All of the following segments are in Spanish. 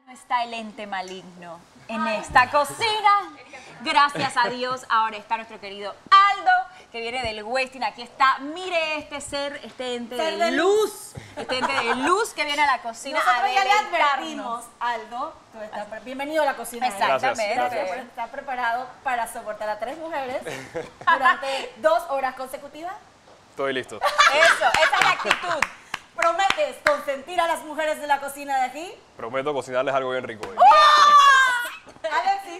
Está el ente maligno en esta cocina. Gracias a Dios, ahora está nuestro querido Aldo, que viene del Westin. Aquí está, mire este ser, este ente de luz. Este ente de luz que viene a la cocina. Nosotros ya le deleitarnos. advertimos, Aldo, tú estás bienvenido a la cocina. Exactamente. Gracias por estar preparado para soportar a 3 mujeres durante 2 horas consecutivas. Estoy listo. Eso, esa es la actitud. ¿Prometes consentir a las mujeres de la cocina de aquí? Prometo cocinarles algo bien rico hoy. Alexis,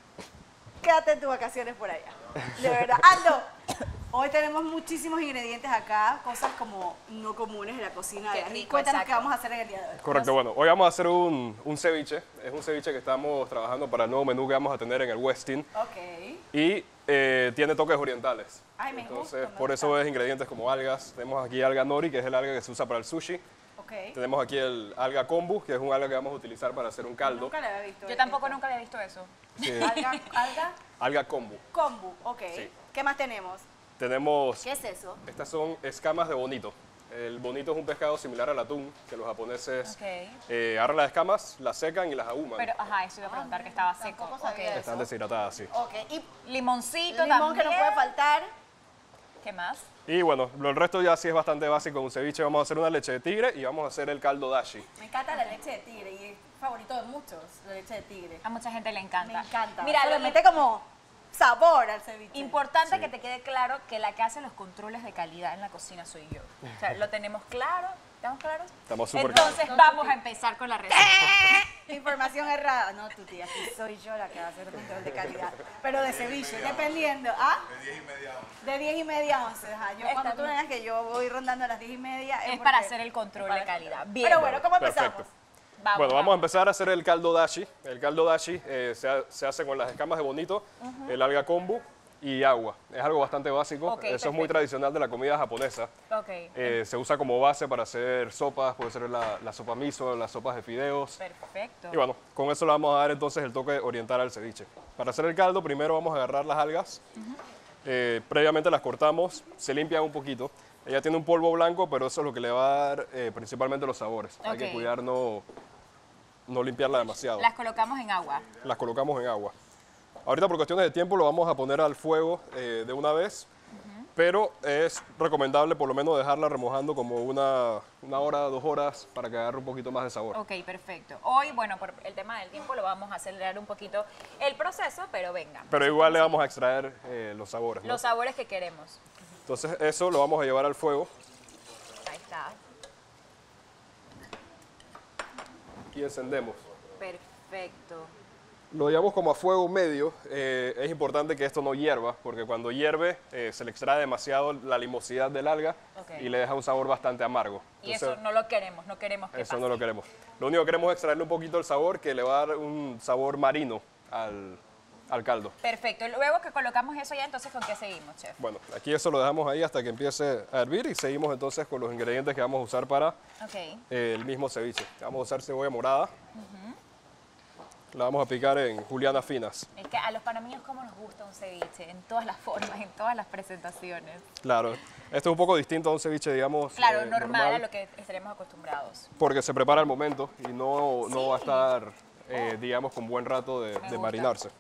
quédate en tus vacaciones por allá. De verdad. Aldo, hoy tenemos muchísimos ingredientes acá, cosas como no comunes en la cocina de Qué aquí. rico, Cuéntanos exacto. qué vamos a hacer en el día de hoy. Correcto, bueno, hoy vamos a hacer un ceviche. Es un ceviche que estamos trabajando para el nuevo menú que vamos a tener en el Westin. Ok. Y tiene toques orientales. Ay, me Entonces, gusta, me por eso gusta. ves ingredientes como algas. Tenemos aquí alga nori, que es el alga que se usa para el sushi. Ok. Tenemos aquí el alga kombu, que es un alga que vamos a utilizar para hacer un caldo. Nunca la había visto. Yo tampoco nunca había visto eso. Sí, Alga alga kombu. kombu, ok. Sí. ¿Qué más tenemos? Tenemos, ¿Qué es eso? estas son escamas de bonito. El bonito es un pescado similar al atún, que los japoneses Ok. agarran las escamas, las secan y las ahuman. Pero, ajá, eso iba a preguntar que estaba seco. Tampoco sabía Ok. eso. Están deshidratadas, sí. Ok. Y Limoncito limón también. que no puede faltar. ¿Qué más? Y bueno, el resto ya sí es bastante básico. Un ceviche vamos a hacer una leche de tigre y vamos a hacer el caldo dashi. Me encanta la leche de tigre y es favorito de muchos, la leche de tigre. A mucha gente le encanta. Me encanta. Mira, le lo mete como sabor al ceviche. importante Sí. que te quede claro que la que hace los controles de calidad en la cocina soy yo. O sea, lo tenemos claro. ¿Estamos claros? Estamos súper Entonces claros. vamos a empezar con la receta. Información errada. No, tu tía, aquí soy yo la que va a hacer el control de calidad. Pero de ceviche, dependiendo. ¿Ah? De 10 y media a 11. Ajá. Yo, cuando tú veas que yo voy rondando a las 10 y media. Es porque- para hacer el control de calidad. Bien. Pero bueno, ¿cómo empezamos? Perfecto. Vamos, Bueno, vamos a empezar a hacer el caldo dashi. El caldo dashi se hace con las escamas de bonito, el alga kombu y agua. Es algo bastante básico. Ok, Eso es muy perfecto. tradicional de la comida japonesa. Ok. Se usa como base para hacer sopas, puede ser la sopa miso, las sopas de fideos. Perfecto. Y bueno, con eso le vamos a dar entonces el toque oriental al ceviche. Para hacer el caldo, primero vamos a agarrar las algas. Previamente las cortamos, se limpian un poquito. Ella tiene un polvo blanco, pero eso es lo que le va a dar principalmente los sabores. Hay que Ok. cuidar no limpiarla demasiado. Las colocamos en agua. Las colocamos en agua. Ahorita por cuestiones de tiempo lo vamos a poner al fuego de una vez, pero es recomendable por lo menos dejarla remojando como una hora, 2 horas para que agarre un poquito más de sabor. Ok, perfecto. Hoy, bueno, por el tema del tiempo lo vamos a acelerar un poquito el proceso, pero venga. Pero igual le vamos a extraer los sabores, ¿no? Los sabores que queremos. Entonces eso lo vamos a llevar al fuego Ahí está. y encendemos. Perfecto. Lo llevamos como a fuego medio. Es importante que esto no hierva, porque cuando hierve se le extrae demasiado la limosidad del alga Ok. y le deja un sabor bastante amargo. Y Entonces, eso no lo queremos, no queremos que eso pase. no lo queremos. Lo único que queremos es extraerle un poquito el sabor, que le va a dar un sabor marino al caldo. Perfecto. Luego que colocamos eso ya, entonces, ¿con qué seguimos, chef? Bueno, aquí eso lo dejamos ahí hasta que empiece a hervir y seguimos entonces con los ingredientes que vamos a usar para Ok. el mismo ceviche. Vamos a usar cebolla morada. La vamos a picar en julianas finas. Es que a los panameños, ¿cómo nos gusta un ceviche? En todas las formas, en todas las presentaciones. Claro, esto es un poco distinto a un ceviche, digamos, Claro, normal a lo que estaremos acostumbrados. porque se prepara al momento y no va a estar, digamos, con buen rato de gusta. marinarse.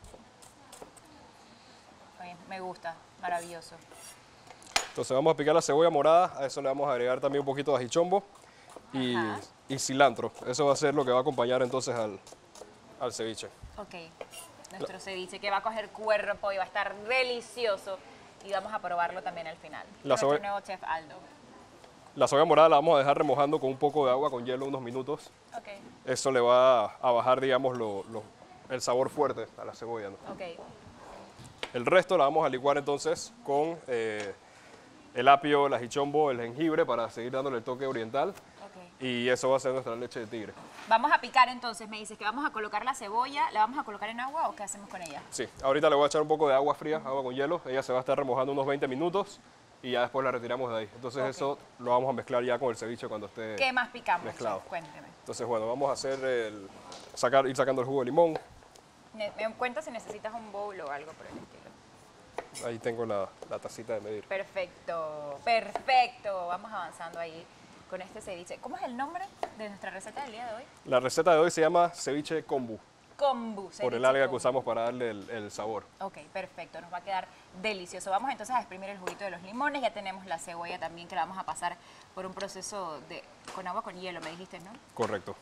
Oye, me gusta, maravilloso. Entonces vamos a picar la cebolla morada, a eso le vamos a agregar también un poquito de ajichombo y, Ajá. y cilantro. Eso va a ser lo que va a acompañar entonces al ceviche. Ok, nuestro ceviche que va a coger cuerpo y va a estar delicioso y vamos a probarlo también al final. La Nuestro cebolla- nuevo chef Aldo. La cebolla morada la vamos a dejar remojando con un poco de agua, con hielo, unos minutos. Ok, Eso le va a bajar, digamos, el sabor fuerte a la cebolla, ¿no? ok, El resto la vamos a licuar entonces con el apio, el ajichombo, el jengibre para seguir dándole el toque oriental. ok. Y eso va a ser nuestra leche de tigre. Vamos a picar entonces, me dices que vamos a colocar la cebolla, ¿la vamos a colocar en agua o qué hacemos con ella? Sí, ahorita le voy a echar un poco de agua fría, agua con hielo. Ella se va a estar remojando unos 20 minutos y ya después la retiramos de ahí. Entonces Ok. eso lo vamos a mezclar ya con el ceviche cuando esté ¿Qué más picamos? mezclado. chef? Cuénteme. Entonces bueno, vamos a hacer ir sacando el jugo de limón. Me cuenta si necesitas un bowl o algo por el estilo. Ahí tengo la tacita de medir. Perfecto, perfecto. Vamos avanzando ahí con este ceviche. ¿Cómo es el nombre de nuestra receta del día de hoy? La receta de hoy se llama ceviche kombu, Kombu. por ceviche el alga que kombu. usamos para darle el sabor. Ok, perfecto, nos va a quedar delicioso. Vamos entonces a exprimir el juguito de los limones, ya tenemos la cebolla también que la vamos a pasar por un proceso con agua con hielo, me dijiste, ¿no? Correcto.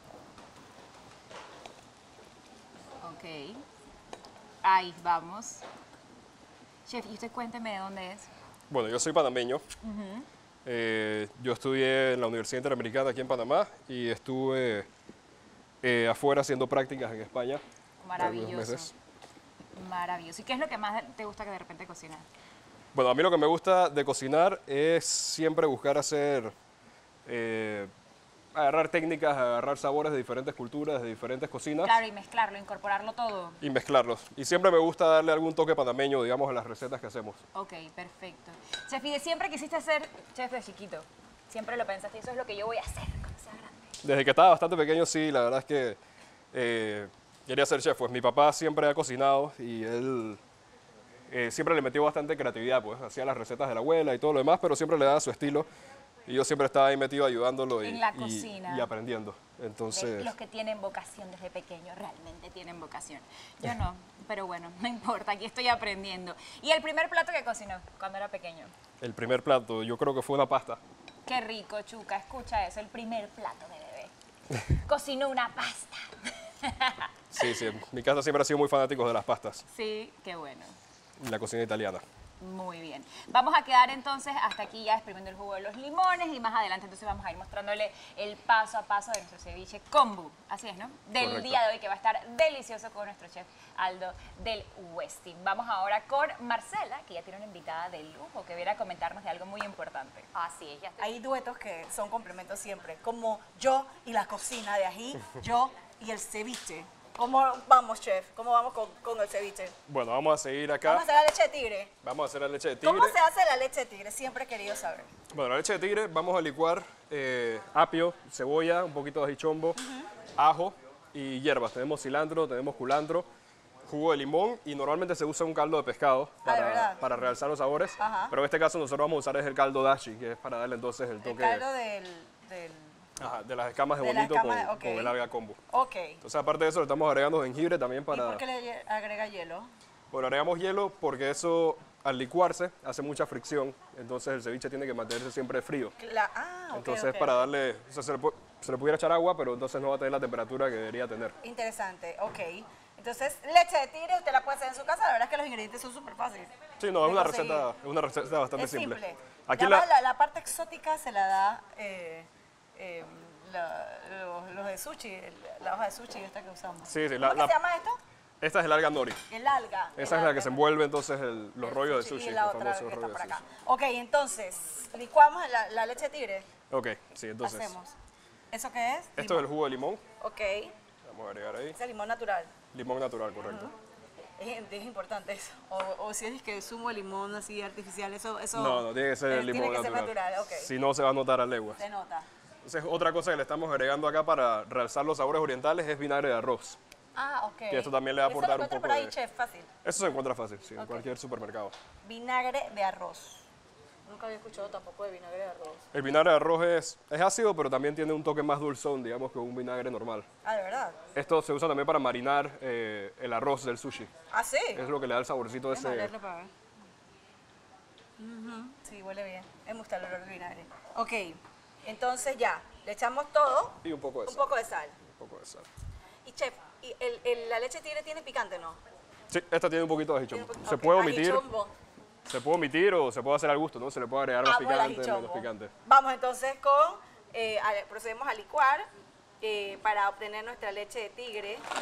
Ok, ahí vamos. Chef, y usted cuénteme de dónde es. Bueno, yo soy panameño. Yo estudié en la Universidad Interamericana aquí en Panamá y estuve afuera haciendo prácticas en España. por algunos Maravilloso. meses. Maravilloso. ¿Y qué es lo que más te gusta que de repente cocinar? Bueno, a mí lo que me gusta de cocinar es siempre buscar hacer, agarrar técnicas, agarrar sabores de diferentes culturas, de diferentes cocinas Claro, y mezclarlo, incorporarlo todo. y mezclarlos. Y siempre me gusta darle algún toque panameño, digamos, a las recetas que hacemos. Ok, perfecto. Chef, ¿y de siempre quisiste ser chef de chiquito? Siempre lo pensaste, eso es lo que yo voy a hacer cuando sea grande. Desde que estaba bastante pequeño, sí, la verdad es que quería ser chef. Pues mi papá siempre ha cocinado y él siempre le metió bastante creatividad, pues hacía las recetas de la abuela y todo lo demás, pero siempre le daba su estilo. Y yo siempre estaba ahí metido ayudándolo En la cocina. y aprendiendo. Entonces, Los que tienen vocación desde pequeño, realmente tienen vocación. Yo no, pero bueno, no importa, aquí estoy aprendiendo. ¿Y el primer plato que cocinó cuando era pequeño? el primer plato yo creo que fue una pasta. Qué rico, Chuca, escucha eso, el primer plato de bebé. Cocinó una pasta. Sí, sí, en mi casa siempre ha sido muy fanáticos de las pastas Sí, qué bueno. y la cocina italiana. Muy bien. Vamos a quedar entonces hasta aquí ya exprimiendo el jugo de los limones y más adelante entonces vamos a ir mostrándole el paso a paso de nuestro ceviche kombu. Así es, ¿no? Del Correcto. día de hoy que va a estar delicioso con nuestro chef Aldo del Westin. Vamos ahora con Marcela, que ya tiene una invitada de lujo que viene a comentarnos de algo muy importante. Así es, ya está. Hay duetos que son complementos siempre, como yo y la cocina de ají, yo y el ceviche. ¿Cómo vamos, chef? ¿Cómo vamos con el ceviche? Bueno, vamos a seguir acá. Vamos a hacer la leche de tigre. Vamos a hacer la leche de tigre. ¿Cómo se hace la leche de tigre? Siempre he querido saber. Bueno, la leche de tigre vamos a licuar apio, cebolla, un poquito de ají chombo, ajo y hierbas. Tenemos cilantro, tenemos culantro, jugo de limón y normalmente se usa un caldo de pescado ¿de verdad? para realzar los sabores. Ajá. Pero en este caso nosotros vamos a usar es el caldo dashi, que es para darle entonces el El toque caldo de las escamas de de las bonito escamas, ok. con el alga kombu. Ok. Entonces aparte de eso le estamos agregando jengibre también ¿Y para... por qué le agrega hielo? Bueno, agregamos hielo porque eso al licuarse hace mucha fricción, entonces el ceviche tiene que mantenerse siempre frío. Ok, Entonces ok. para darle, o sea, se le pudiera echar agua, pero entonces no va a tener la temperatura que debería tener. Interesante, ok. Entonces, leche de tigre usted la puede hacer en su casa, la verdad es que los ingredientes son súper fáciles. Sí, no, es de una receta bastante Es simple. simple. Aquí La parte exótica se la da los de sushi, la hoja de sushi esta que usamos. Sí, sí, ¿Cómo que se llama esto? esta es el alga nori. El alga. Esa es la que se envuelve entonces los rollos de sushi sushi, y la los otra famosos que está rollos por de acá. sushi. Ok, entonces, licuamos la leche de tigre. Ok, sí, entonces. Hacemos. ¿Eso qué es? Esto es el jugo de limón. Ok, Vamos a agregar ahí. es el limón natural. Limón natural, correcto. Es importante eso. O si es que zumo de limón así artificial, eso No, tiene que ser el limón tiene que ser natural, ok. Si no, se va a notar a leguas. Se nota. Entonces, otra cosa que le estamos agregando acá para realzar los sabores orientales es vinagre de arroz. Ah, ok. Que esto también le va a aportar Eso lo un encuentro poco por ahí, de- chef, fácil. Eso se encuentra fácil, sí, en cualquier supermercado. Vinagre de arroz. Nunca había escuchado tampoco de vinagre de arroz. El vinagre de arroz es ácido, pero también tiene un toque más dulzón, digamos, que un vinagre normal. Ah, ¿de verdad? Esto se usa también para marinar el arroz del sushi. Ah, sí. Es lo que le da el saborcito Déjame ese. olerlo para ver. Sí, huele bien. Me gusta el olor de vinagre. Ok, entonces ya, le echamos todo, Y un poco de un sal. poco de sal. Un poco de sal. Y chef, ¿y la leche tigre tiene picante, no? Sí, esta tiene un poquito de ají Tiene chombo. un Se ok, puede ají omitir, chombo. o se puede hacer al gusto, ¿no? Se le puede agregar más Amo el ají picante, menos chombo. picante. Vamos entonces procedemos a licuar para obtener nuestra leche de tigre. Mira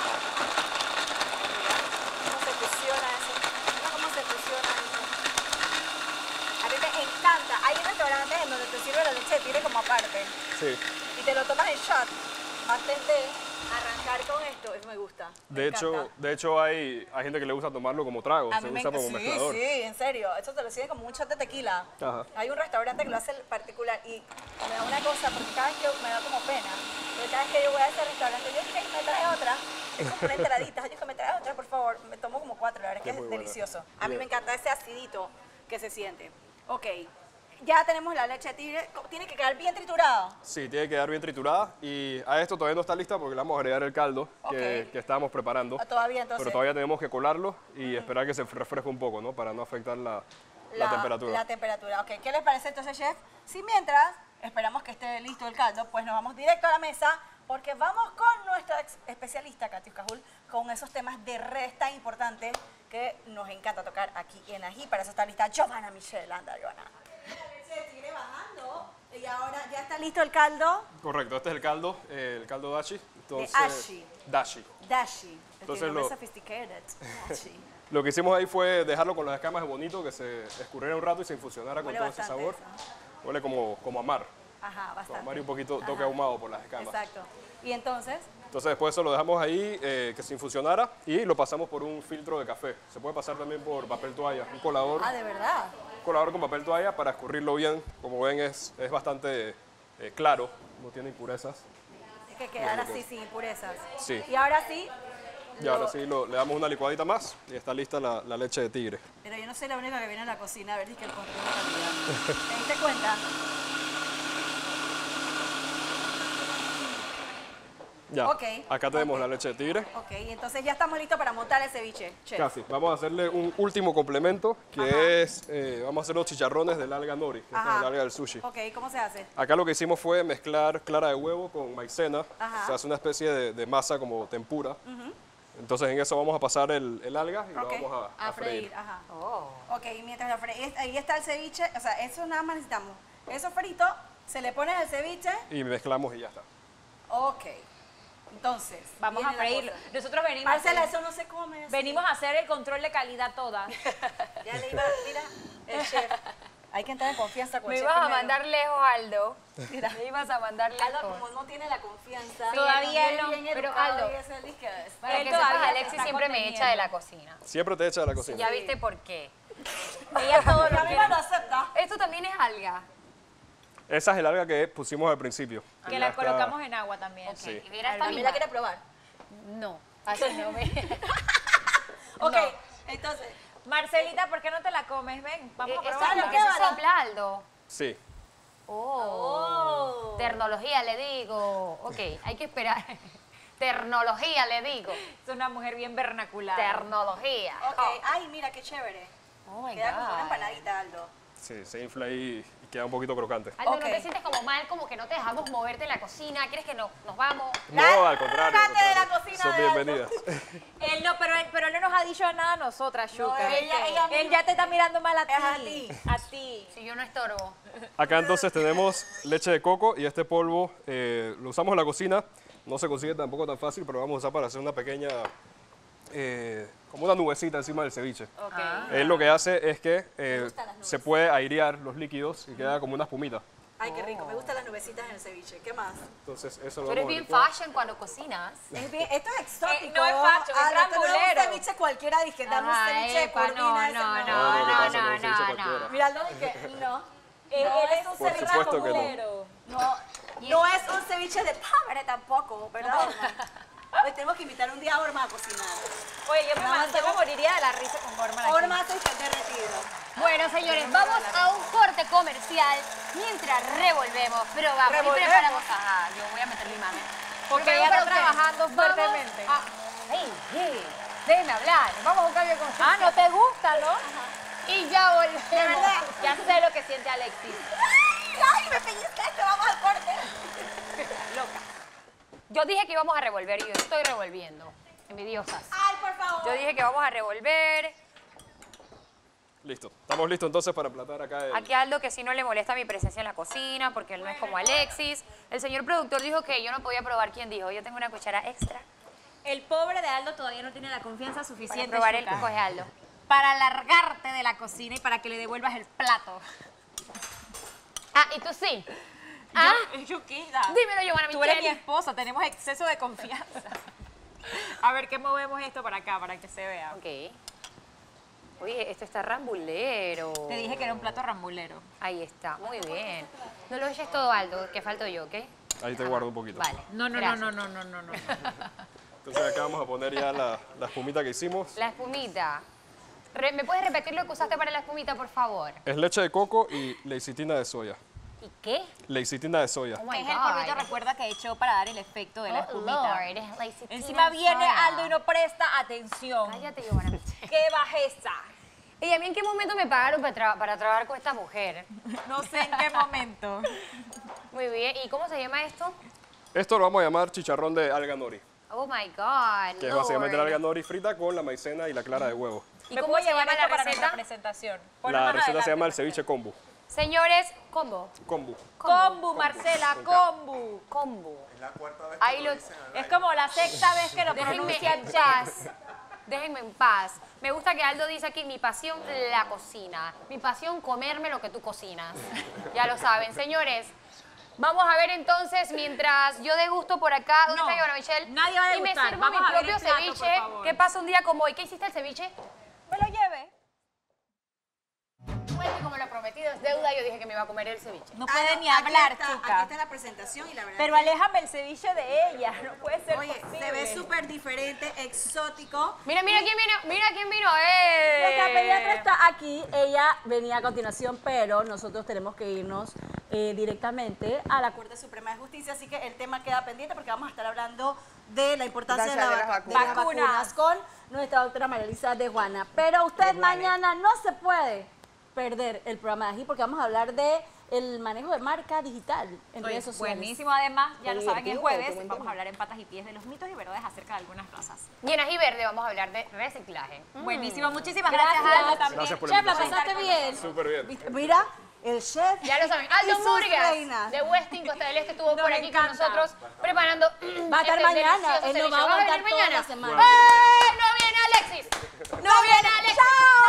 cómo se fusiona eso. Mira cómo se fusiona eso. A mí me encanta. Hay restaurantes en donde te sirve la leche de tigre como aparte. Sí. Y te lo tomas en shot. Antes de arrancar con esto, eso me gusta. Me De hecho hay gente que le gusta tomarlo como trago, a se mí me usa como encanta. Sí, mezclador. sí, en serio. Eso te lo sirven como un shot de tequila. Ajá. Hay un restaurante que lo hace particular y me da una cosa, porque cada vez que me da como pena, pero cada vez que yo voy a ese restaurante, yo dije, me trae otra. Es como una entradita, yo que me trae otra, por favor. Me tomo como 4, la verdad es que Es es muy buena. delicioso. A mí Bien. me encanta ese acidito que se siente. Ok, ya tenemos la leche de tigre. Tiene que quedar bien triturado. Sí, tiene que quedar bien triturada y a esto todavía no está lista porque le vamos a agregar el caldo que estábamos preparando. Todavía, entonces. Pero todavía tenemos que colarlo y esperar que se refresque un poco, ¿no? Para no afectar la temperatura. La temperatura, ok. ¿Qué les parece entonces, chef? Si mientras esperamos que esté listo el caldo, pues nos vamos directo a la mesa porque vamos con nuestra especialista, Katiuska Hull, con esos temas de redes tan importantes que nos encanta tocar aquí en Ají. Para eso está lista Giovanna Michelle. Anda, Giovanna. La leche de tigre bajando y ahora ya está listo el caldo. Correcto, este es el caldo dashi. Entonces, De ashi. Dashi. Dashi. Entonces Sophisticated. Dashi. Lo que hicimos ahí fue dejarlo con las escamas bonito, que se escurriera un rato y se infusionara con Huele todo ese bastante sabor. eso. Huele como a mar. Ajá, Como bastante. a mar y un poquito toque Ajá. ahumado por las escamas. Exacto. Y entonces, Entonces después eso lo dejamos ahí, que se infusionara y lo pasamos por un filtro de café. Se puede pasar también por papel toalla, un colador de verdad. con papel toalla para escurrirlo bien. Como ven es bastante claro, no tiene impurezas. Es que quedar así sin impurezas. Sí. Y ahora sí. Y ahora sí le damos una licuadita más y está lista la leche de tigre. Pero yo no soy la única que viene a la cocina a ver si es que el control de calidad. ¿Te diste cuenta? Ya, Ok, acá tenemos la leche de tigre. Ok, entonces ya estamos listos para montar el ceviche, chef. Casi. Vamos a hacerle un último complemento que es, vamos a hacer los chicharrones del alga nori, que esta es el alga del sushi. Ok, ¿cómo se hace? Acá lo que hicimos fue mezclar clara de huevo con maicena. Ajá. Se hace una especie de masa como tempura. Entonces en eso vamos a pasar el alga y Ok. lo vamos a freír. Ajá. Oh. Ok, mientras lo freír, ahí está el ceviche, o sea, eso nada más necesitamos. Eso frito, se le pone el ceviche. Y mezclamos y ya está. Ok. Entonces, Vamos a viene la freírlo. cosa. Nosotros venimos, Marcela, eso no se come. así. venimos a hacer el control de calidad todas. Ya le iba, mira, el chef. Hay que entrar en confianza con Me el chef ibas a primero. mandar lejos, Aldo. Mira. Me ibas a mandar Aldo, lejos. como no tiene la confianza. Todavía bien, no, bien pero educado Aldo, y ese disque es. Para Él que todavía sepas, se Alexis está siempre me conteniendo. echa de la cocina. Siempre te echa de la cocina. ¿Ya viste por qué? Ella todo Y lo a mí quiere. me lo acepta. Esto también es alga. Esa es el alga que pusimos al principio. Que Ya la está- colocamos en agua también. Ok, Sí. y mira esta ¿También la quiere probar? No, así no me... Ok, entonces. Marcelita, ¿por qué no te la comes? Ven, vamos a Eso es probarla. lo que se pruébala. sopla, Aldo. Sí. Oh. Ternología, le digo. Ok, hay que esperar. Ternología, le digo. Es una mujer bien vernacular. Ternología. Ok, ay, mira qué chévere. Oh my Queda como una God. empanadita, Aldo. Sí, se infla ahí y queda un poquito crocante. Aldo, Ok. ¿no te sientes como mal, como que no te dejamos moverte en la cocina? ¿Quieres que nos vamos? No, al contrario. al Lárgate de la contrario. cocina Son de Aldo. bienvenidas. Él no, pero él no nos ha dicho nada a nosotras, Shuka. ella Él ya te está mirando mal a ti. Es a ti. A ti. Si yo no estorbo. Acá entonces tenemos leche de coco y este polvo lo usamos en la cocina. No se consigue tampoco tan fácil, pero vamos a usar para hacer una pequeña, como una nubecita encima del ceviche. Ok. Él lo que hace es que se puede airear los líquidos y queda como una espumita. Ay, qué rico. Me gustan las nubecitas en el ceviche. ¿Qué más? Entonces eso lo Tú eres vamos a bien licuar. fashion cuando cocinas. Es bien, esto es exótico. no es facho, es Esto no rambulero. es un ceviche cualquiera. Dije, dame un Ajá, ceviche de epa, corvina. ese No, ¿qué pasa con el ceviche cualquiera? Mira, Aldo, dije, no. Él es un Por ceviche supuesto que no. rambulero. No es un ceviche de pavere tampoco, ¿verdad, Orma? Hoy tenemos que invitar un día a Orma a cocinar. Oye, yo Nada más me moriría de la risa con Gorman aquí. Orma hace que derretido. Bueno, señores, vamos a un corte comercial mientras revolvemos. Pero vamos, y Revolvemos. preparamos. Ajá, yo voy a meter mi mano. Porque Preparamos ella para está ustedes. trabajando Vamos fuertemente. Hey, déjenme hablar. Vamos a un cambio con Ah, no te gusta, ¿no? Y ya volvemos. De verdad. Ya sé lo que siente Alexis. ¡Ay, me pellizcaste! ¡Vamos al corte! Loca. Yo dije que íbamos a revolver y yo estoy revolviendo. Envidiosas. ¡Ay, por favor! Yo dije que vamos a revolver. Listo. Estamos listos entonces para emplatar acá el... Aquí a Aldo que sí no le molesta mi presencia en la cocina porque él no es como Alexis. El señor productor dijo que yo no podía probar. ¿Quién dijo? Yo tengo una cuchara extra El pobre de Aldo todavía no tiene la confianza para suficiente, probar el Shuka, coge Aldo. para largarte de la cocina y para que le devuelvas el plato. Ah, ¿y tú sí? ¿Ah? Chuquita. Dímelo, Giovanna Tú eres mi Michelle. esposa, tenemos exceso de confianza. A ver, ¿qué movemos esto para acá, para que se vea? Ok. Oye, esto está rambulero. Te dije que era un plato rambulero. Ahí está, muy bien. No lo eches todo, Aldo, que falto yo, ¿ok? Ahí te guardo un poquito. Vale. No. gracias. Entonces acá vamos a poner ya la espumita que hicimos. La espumita. ¿Me puedes repetir lo que usaste para la espumita, por favor? Es leche de coco y lecitina de soya. ¿Y qué? Lecitina de soya. Oh my Es el God. polvito, recuerda, que echó para dar el efecto de la espumita. Lord, es la lecitina Encima viene soya. Aldo y no presta atención. Cállate, Giovanna. ¡Qué bajeza! ¿Y a mí en qué momento me pagaron para trabajar con esta mujer? No sé en qué momento. Muy bien. ¿Y cómo se llama esto? Esto lo vamos a llamar chicharrón de alga nori, Oh my God. que es básicamente la Lord. alga nori frita con la maicena y la clara de huevo. ¿Y ¿Me cómo puedo se llevar llama esto la para nuestra receta? presentación? Ponlo La más receta se adelante, llama el por ceviche kombu. Señores, combo. Kombu. favor. Kombu, Marcela, kombu. Combo. Es la cuarta vez Ahí que lo... lo dicen al Es aire. como la sexta vez que lo Déjenme pronuncia en paz. Déjenme en paz. Me gusta que Aldo dice aquí, mi pasión, la cocina. Mi pasión, comerme lo que tú cocinas. Ya lo saben. Señores, vamos a ver entonces, mientras yo degusto por acá. ¿Dónde No, está Giovanna Michelle? nadie va a Y me degustar. sirvo Vamos mi a ver propio el plato, por ceviche. favor. ¿Qué pasa un día como hoy? ¿Qué hiciste el ceviche? Me lo lleve. Bueno, como lo prometido es deuda, yo dije que me iba a comer el ceviche. No puede ni hablar, Aquí chica. está la presentación y la verdad. Pero aléjame el ceviche de ella. No puede ser Oye, posible. se ve súper diferente, exótico. Mira quién vino, mira quién vino. Nuestra pediatra está aquí, ella venía a continuación, pero nosotros tenemos que irnos directamente a la Corte Suprema de Justicia, así que el tema queda pendiente porque vamos a estar hablando de la importancia de, de las vacunas con nuestra doctora María Elisa de Juana. Pero usted mañana no se puede perder el programa de aquí porque vamos a hablar de el manejo de marca digital en Oye, redes sociales. buenísimo, además, ya Qué lo saben, el divertido, jueves qué buen vamos tema. a hablar en patas y pies de los mitos y verdades acerca de algunas razas. Llenas y verde, vamos a hablar de reciclaje. Buenísimo, muchísimas Gracias. gracias, Aldo, también. Gracias por la Chef, la invitación. pasaste bien. Súper bien. Mira, el chef. Ya lo saben. y Aldo sus Murgas reinas. de Westin, Costa del Este, estuvo Nos por aquí con encanta. nosotros preparando. Va a estar mañana, él nos va a aguantar toda la semana. ¡Eh! ¡No viene Alexis! ¡No viene Alexis! ¡Chao!